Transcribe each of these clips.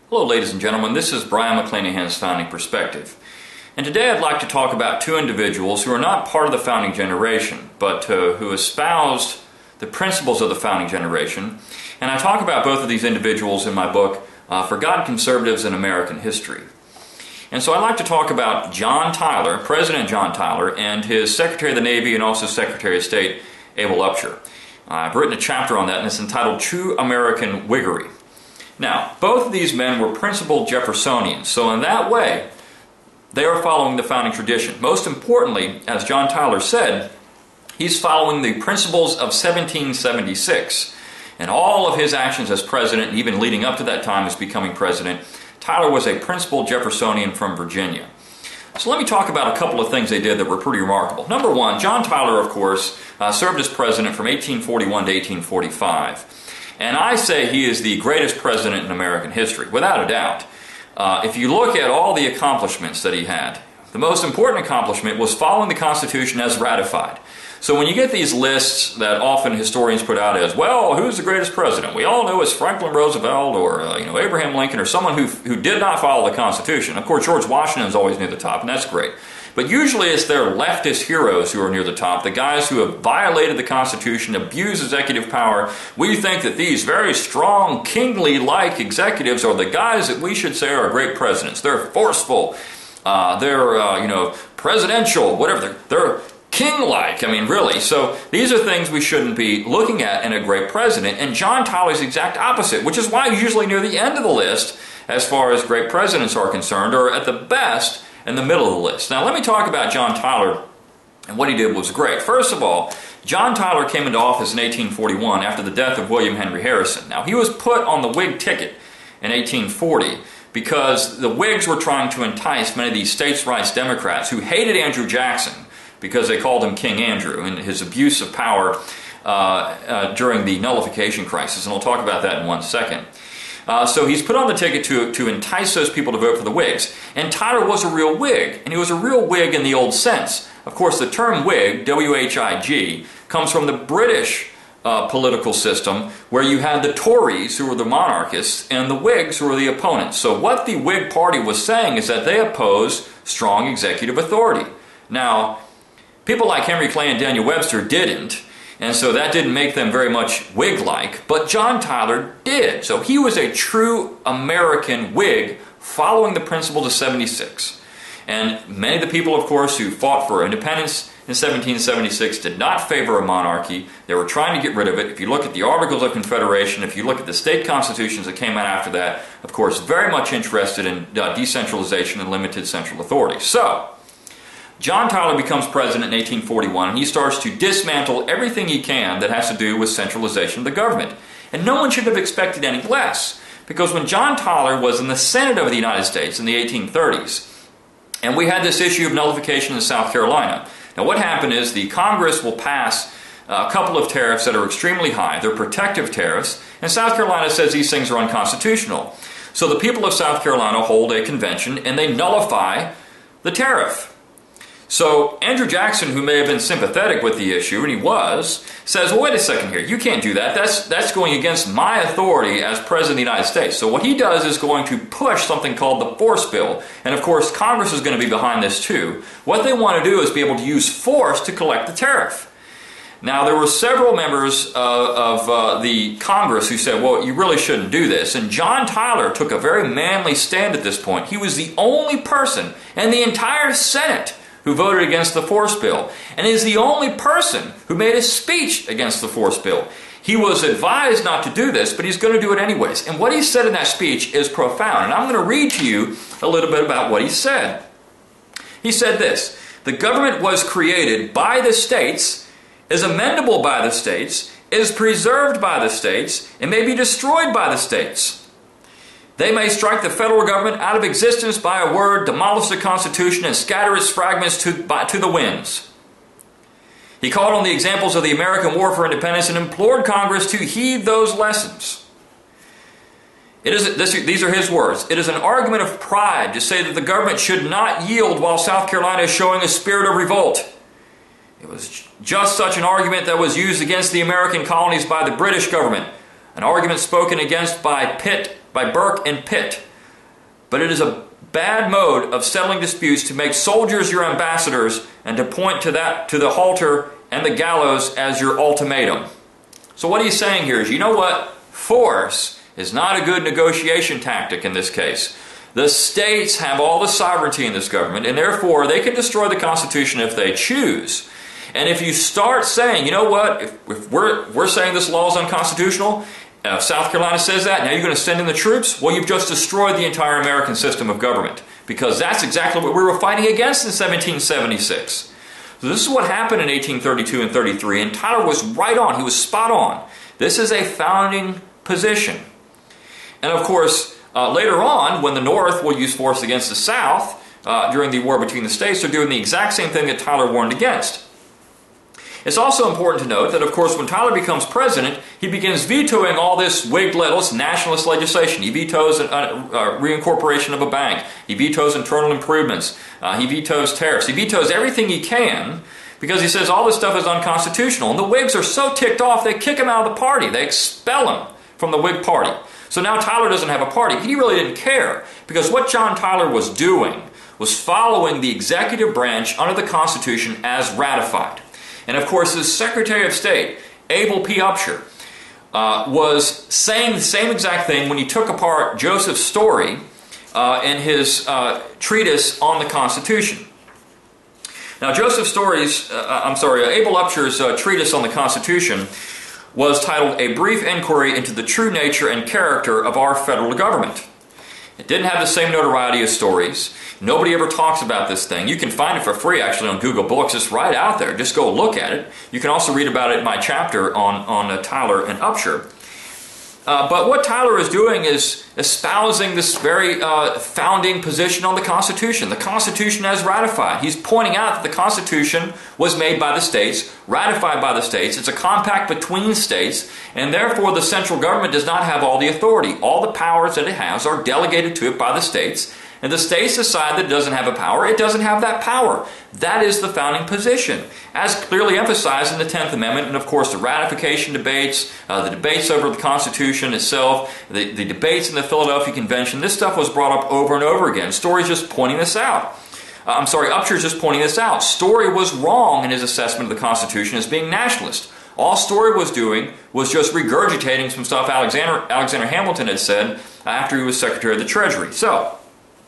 Hello ladies and gentlemen, this is Brian McClanahan's Founding Perspective. And today I'd like to talk about two individuals who are not part of the founding generation, but who espoused the principles of the founding generation. And I talk about both of these individuals in my book, Forgotten Conservatives in American History. And so I'd like to talk about John Tyler, President John Tyler, and his Secretary of the Navy and also Secretary of State, Able Upshur. I've written a chapter on that, and it's entitled True American Whiggery. Now, both of these men were principled Jeffersonians, so in that way, they are following the founding tradition. Most importantly, as John Tyler said, he's following the principles of 1776. And all of his actions as president, and even leading up to that time as becoming president, Tyler was a principled Jeffersonian from Virginia. So let me talk about a couple of things they did that were pretty remarkable. Number one, John Tyler, of course, served as president from 1841 to 1845. And I say he is the greatest president in American history, without a doubt. If you look at all the accomplishments that he had, the most important accomplishment was following the Constitution as ratified. So when you get these lists that often historians put out as, well, who's the greatest president? We all know it's Franklin Roosevelt or Abraham Lincoln or someone who did not follow the Constitution. Of course, George Washington is always near the top, and that's great. But usually it's their leftist heroes who are near the top, the guys who have violated the Constitution, abused executive power. We think that these very strong, kingly-like executives are the guys that we should say are great presidents. They're forceful, they're presidential, whatever. They're king-like, I mean, really. So these are things we shouldn't be looking at in a great president. And John Tyler's the exact opposite, which is why usually near the end of the list, as far as great presidents are concerned, or at the best, in the middle of the list. Now let me talk about John Tyler, and what he did was great. First of all, John Tyler came into office in 1841 after the death of William Henry Harrison. Now he was put on the Whig ticket in 1840 because the Whigs were trying to entice many of these states' rights Democrats who hated Andrew Jackson because they called him King Andrew and his abuse of power during the nullification crisis, and we'll talk about that in one second. So he's put on the ticket to entice those people to vote for the Whigs. And Tyler was a real Whig, and he was a real Whig in the old sense. Of course, the term Whig, W-H-I-G, comes from the British political system, where you had the Tories, who were the monarchists, and the Whigs, who were the opponents. So what the Whig Party was saying is that they opposed strong executive authority. Now, people like Henry Clay and Daniel Webster didn't, and so that didn't make them very much Whig-like, but John Tyler did. So he was a true American Whig following the principles of 76. And many of the people, of course, who fought for independence in 1776 did not favor a monarchy. They were trying to get rid of it. If you look at the Articles of Confederation, if you look at the state constitutions that came out after that, of course, very much interested in decentralization and limited central authority. So John Tyler becomes president in 1841, and he starts to dismantle everything he can that has to do with centralization of the government. And no one should have expected any less, because when John Tyler was in the Senate of the United States in the 1830s, and we had this issue of nullification in South Carolina. Now what happened is the Congress will pass a couple of tariffs that are extremely high. They're protective tariffs, and South Carolina says these things are unconstitutional. So the people of South Carolina hold a convention, and they nullify the tariff. So Andrew Jackson, who may have been sympathetic with the issue, and he was, says, well, wait a second here, you can't do that. That's going against my authority as President of the United States. So what he does is going to push something called the Force Bill. And of course, Congress is going to be behind this too. What they want to do is be able to use force to collect the tariff. Now, there were several members of the Congress who said, well, you really shouldn't do this. And John Tyler took a very manly stand at this point. He was the only person in the entire Senate who voted against the Force Bill, and is the only person who made a speech against the Force Bill. He was advised not to do this, but he's going to do it anyways. And what he said in that speech is profound, and I'm going to read to you a little bit about what he said. He said this: the government was created by the states, is amendable by the states, is preserved by the states, and may be destroyed by the states. They may strike the federal government out of existence by a word, demolish the Constitution, and scatter its fragments to the winds. He called on the examples of the American War for Independence and implored Congress to heed those lessons. These are his words. It is an argument of pride to say that the government should not yield while South Carolina is showing a spirit of revolt. It was just such an argument that was used against the American colonies by the British government, an argument spoken against by Burke and Pitt. but it is a bad mode of settling disputes to make soldiers your ambassadors and to point to the halter and the gallows as your ultimatum. So what he's saying here is, you know what? Force is not a good negotiation tactic in this case. The states have all the sovereignty in this government, and therefore they can destroy the Constitution if they choose. And if you start saying, you know what, if we're saying this law is unconstitutional, South Carolina says that, now you're going to send in the troops, well, you've just destroyed the entire American system of government, because that's exactly what we were fighting against in 1776. So this is what happened in 1832 and 33, and Tyler was right on. He was spot on. This is a founding position. And of course, later on, when the North will use force against the South during the war between the states, they're doing the exact same thing that Tyler warned against. It's also important to note that, of course, when Tyler becomes president, he begins vetoing all this Whig-led nationalist legislation. He vetoes reincorporation of a bank. He vetoes internal improvements. He vetoes tariffs. He vetoes everything he can because he says all this stuff is unconstitutional. And the Whigs are so ticked off, they kick him out of the party. They expel him from the Whig party. So now Tyler doesn't have a party. He really didn't care, because what John Tyler was doing was following the executive branch under the Constitution as ratified. And of course, his Secretary of State, Abel P. Upshur, was saying the same exact thing when he took apart Joseph Story in his treatise on the Constitution. Now, Abel Upshur's treatise on the Constitution was titled A Brief Inquiry into the True Nature and Character of Our Federal Government. It didn't have the same notoriety as Story's. Nobody ever talks about this thing. You can find it for free, actually, on Google Books. It's right out there. Just go look at it. You can also read about it in my chapter on Tyler and Upshur. But what Tyler is doing is espousing this very founding position on the Constitution. The Constitution as ratified. He's pointing out that the Constitution was made by the states, ratified by the states. It's a compact between states, and therefore the central government does not have all the authority. All the powers that it has are delegated to it by the states, and the states decide that it doesn't have a power. It doesn't have that power. That is the founding position, as clearly emphasized in the 10th Amendment, and of course the ratification debates, the debates over the Constitution itself, the debates in the Philadelphia Convention. This stuff was brought up over and over again. Story's just pointing this out. Upshur's just pointing this out. Story was wrong in his assessment of the Constitution as being nationalist. All Story was doing was just regurgitating some stuff Alexander Hamilton had said after he was Secretary of the Treasury. So,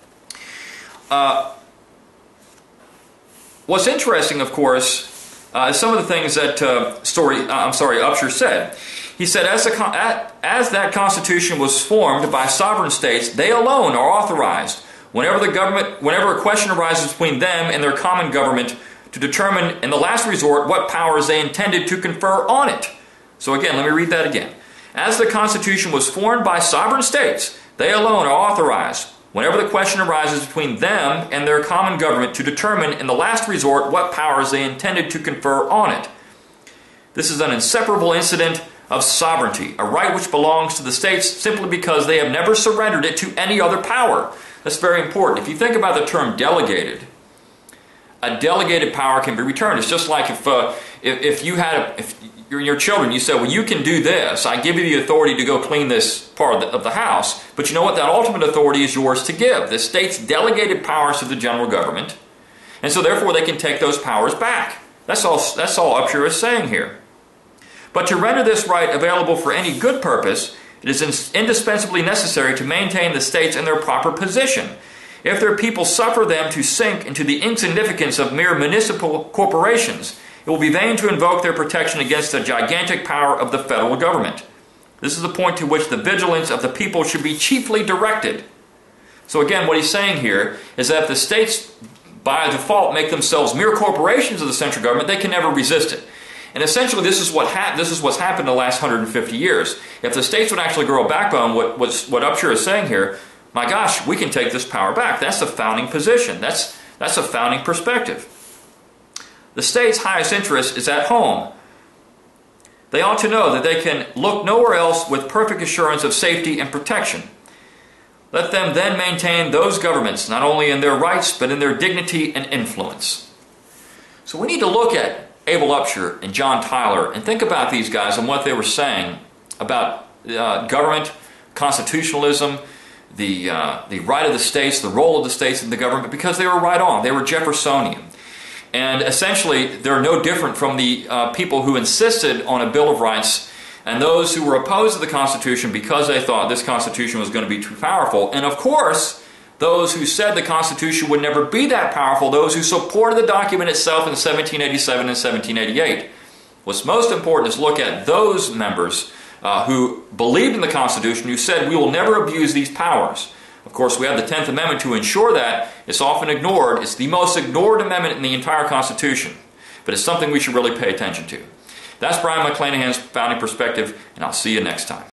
what's interesting, of course, is some of the things that Upshur said. He said, as that Constitution was formed by sovereign states, they alone are authorized, whenever a question arises between them and their common government, to determine, in the last resort, what powers they intended to confer on it. So again, let me read that again. As the Constitution was formed by sovereign states, they alone are authorized, whenever the question arises between them and their common government, to determine, in the last resort, what powers they intended to confer on it. This is an inseparable incident of sovereignty, a right which belongs to the states simply because they have never surrendered it to any other power. That's very important. If you think about the term delegated, a delegated power can be returned. It's just like if you're your children, you say, well, you can do this. I give you the authority to go clean this part of the house. But you know what? That ultimate authority is yours to give. The states delegated powers to the general government, and so therefore they can take those powers back. That's all Upshur is saying here. But to render this right available for any good purpose, it is indispensably necessary to maintain the states in their proper position. If their people suffer them to sink into the insignificance of mere municipal corporations, it will be vain to invoke their protection against the gigantic power of the federal government. This is the point to which the vigilance of the people should be chiefly directed. So again, what he's saying here is that if the states, by default, make themselves mere corporations of the central government, they can never resist it. And essentially, this is what's happened in the last 150 years. If the states would actually grow a backbone, what Upshur is saying here, my gosh, we can take this power back. That's the founding position. That's a founding perspective. The state's highest interest is at home. They ought to know that they can look nowhere else with perfect assurance of safety and protection. Let them then maintain those governments, not only in their rights, but in their dignity and influence. So we need to look at Abel Upshur and John Tyler and think about these guys and what they were saying about government, constitutionalism, the right of the states, the role of the states in the government, because they were right on. They were Jeffersonian. And essentially, they're no different from the people who insisted on a Bill of Rights and those who were opposed to the Constitution because they thought this Constitution was going to be too powerful. And of course, those who said the Constitution would never be that powerful, those who supported the document itself in 1787 and 1788. What's most important is look at those members who believed in the Constitution, who said we will never abuse these powers. Of course, we have the 10th Amendment to ensure that. It's often ignored. It's the most ignored amendment in the entire Constitution. But it's something we should really pay attention to. That's Brian McClanahan's Founding Perspective, and I'll see you next time.